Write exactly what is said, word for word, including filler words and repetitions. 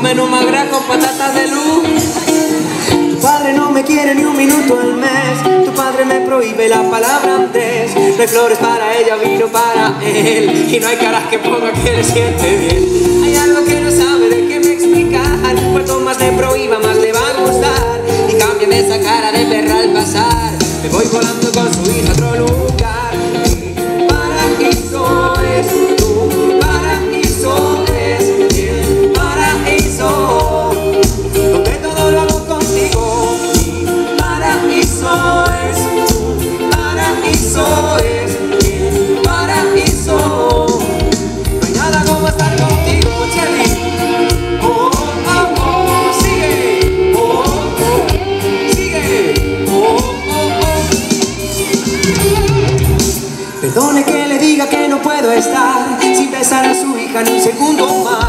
menú magra con patatas de luz. Tu padre no me quiere ni un minuto al mes. Tu padre me prohíbe la palabra antes. No hay flores para ella, vino para él. Y no hay caras que ponga que le siente bien. Hay algo que no sabe de qué me explicar. Cuanto más le prohíba, más le va a gustar. Y cámbiame esa cara de perra al pasar. Me voy volando con su hija a otro lugar. Mi paraíso es tu paraíso es el paraíso donde todo lo hago contigo. Mi paraíso es tu paraíso es el paraíso. No hay nada como estar contigo, Cherry. Oh, oh, oh, sigue. Oh, oh, sigue. Oh, oh, oh. Perdone que le diga que no puedo estar sin besar a su hija ni un segundo más.